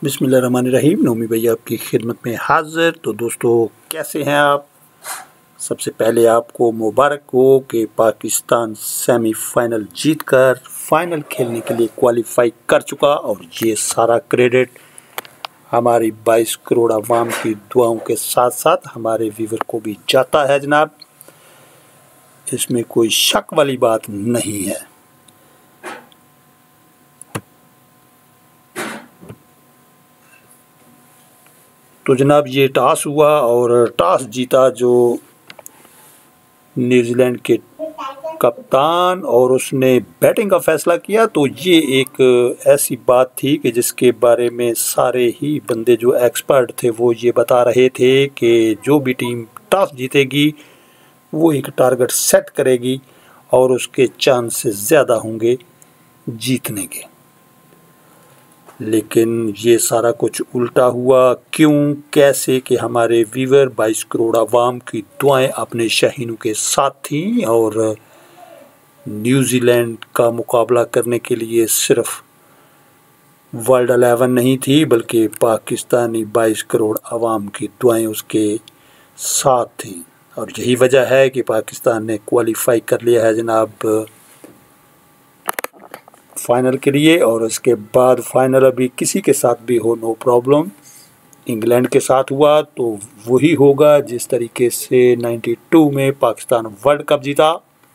बिस्मिल्लाहिर्रहमानिर्रहीम। नौमी भैया आपकी खिदमत में हाजिर। तो दोस्तों, कैसे हैं आप? सबसे पहले आपको मुबारक हो कि पाकिस्तान सेमीफाइनल जीतकर फाइनल खेलने के लिए क्वालिफाई कर चुका, और ये सारा क्रेडिट हमारी 22 करोड़ अवाम की दुआओं के साथ साथ हमारे व्यूवर को भी जाता है जनाब। इसमें कोई शक वाली बात नहीं है। तो जनाब, ये टॉस हुआ और टॉस जीता जो न्यूजीलैंड के कप्तान, और उसने बैटिंग का फैसला किया। तो ये एक ऐसी बात थी कि जिसके बारे में सारे ही बंदे जो एक्सपर्ट थे वो ये बता रहे थे कि जो भी टीम टॉस जीतेगी वो एक टारगेट सेट करेगी और उसके चांसेस ज़्यादा होंगे जीतने के। लेकिन ये सारा कुछ उल्टा हुआ। क्यों, कैसे? कि हमारे व्यूवर 22 करोड़ अवाम की दुआएं अपने शाहीनों के साथ थीं, और न्यूजीलैंड का मुकाबला करने के लिए सिर्फ वर्ल्ड 11 नहीं थी, बल्कि पाकिस्तानी 22 करोड़ अवाम की दुआएं उसके साथ थीं। और यही वजह है कि पाकिस्तान ने क्वालिफाई कर लिया है जनाब फाइनल के लिए। और उसके बाद फाइनल अभी किसी के साथ भी हो, नो प्रॉब्लम। इंग्लैंड के साथ हुआ तो वही होगा जिस तरीके से 92 में पाकिस्तान वर्ल्ड कप जीता।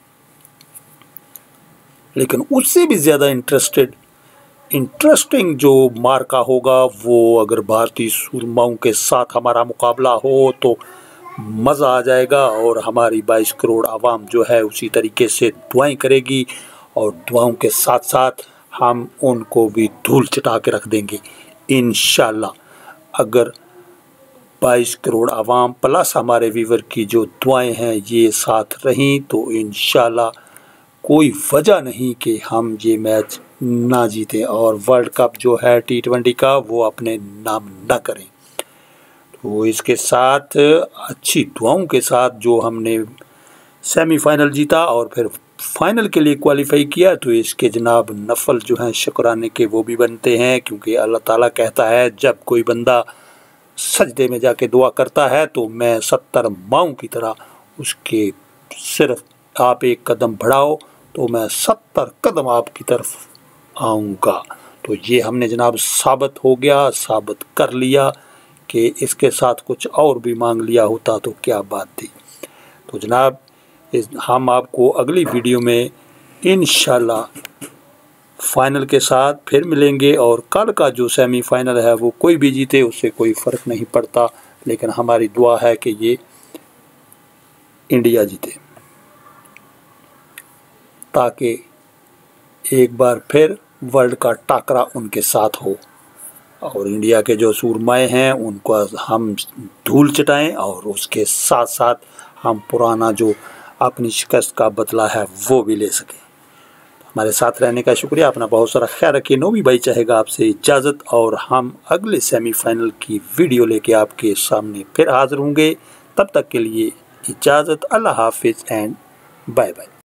लेकिन उससे भी ज़्यादा इंटरेस्टिंग जो मार्का होगा वो अगर भारतीय सुरमाओं के साथ हमारा मुकाबला हो तो मज़ा आ जाएगा। और हमारी 22 करोड़ आवाम जो है उसी तरीके से दुआएं करेगी, और दुआओं के साथ साथ हम उनको भी धूल चटा के रख देंगे इंशाल्लाह। अगर 22 करोड़ आवाम प्लस हमारे व्यूवर की जो दुआएं हैं ये साथ रहीं तो इंशाल्लाह कोई वजह नहीं कि हम ये मैच ना जीतें और वर्ल्ड कप जो है T20 का वो अपने नाम ना करें। तो इसके साथ अच्छी दुआओं के साथ जो हमने सेमीफाइनल जीता और फिर फाइनल के लिए क्वालिफाई किया, तो इसके जनाब नफल जो हैं शुक्राने के वो भी बनते हैं। क्योंकि अल्लाह ताला कहता है जब कोई बंदा सजदे में जाके दुआ करता है तो मैं 70 माओं की तरह उसके, सिर्फ आप एक कदम बढ़ाओ तो मैं 70 कदम आपकी तरफ आऊँगा। तो ये हमने जनाब साबित कर लिया कि इसके साथ कुछ और भी मांग लिया होता तो क्या बात थी। तो जनाब हम आपको अगली वीडियो में इंशाल्लाह फाइनल के साथ फिर मिलेंगे। और कल का जो सेमीफाइनल है वो कोई भी जीते उससे कोई फ़र्क नहीं पड़ता, लेकिन हमारी दुआ है कि ये इंडिया जीते ताकि एक बार फिर वर्ल्ड का टाकरा उनके साथ हो और इंडिया के जो सूरमाए हैं उनको हम धूल चटाएं, और उसके साथ साथ हम पुराना जो अपनी शिकस्त का बदला है वो भी ले सकें। हमारे साथ रहने का शुक्रिया। अपना बहुत सारा ख्याल रखिए। नौमी भाई चाहेगा आपसे इजाज़त, और हम अगले सेमीफाइनल की वीडियो लेके आपके सामने फिर हाज़िर होंगे। तब तक के लिए इजाज़त। अल्लाह हाफिज़ एंड बाय बाय।